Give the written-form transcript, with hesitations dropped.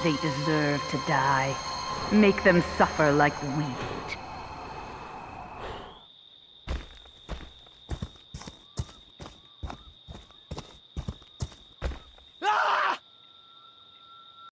They deserve to die. Make them suffer like we